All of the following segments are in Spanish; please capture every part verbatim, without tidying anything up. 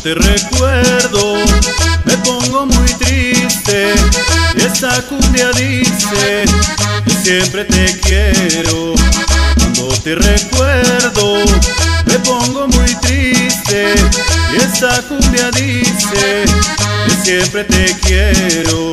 te recuerdo me pongo muy triste y esta cumbia dice yo siempre te quiero. Cuando te recuerdo me pongo muy triste y esta cumbia dice yo siempre te quiero.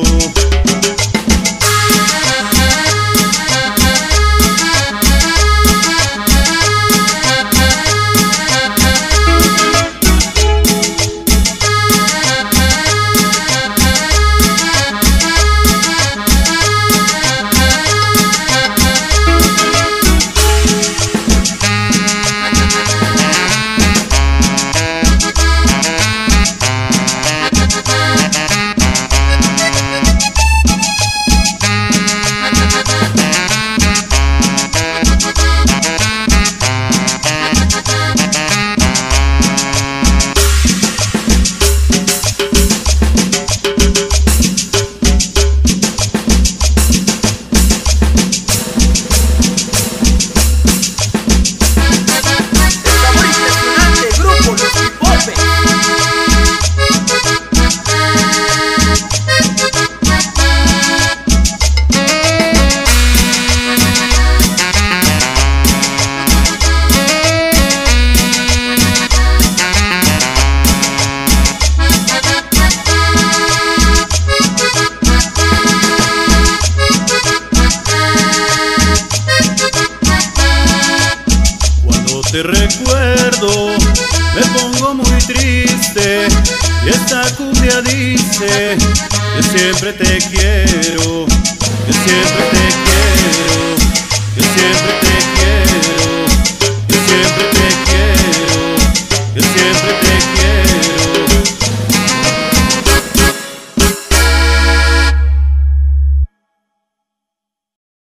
Te recuerdo, me pongo muy triste y esta cumbia dice yo siempre te quiero, yo siempre te quiero, yo siempre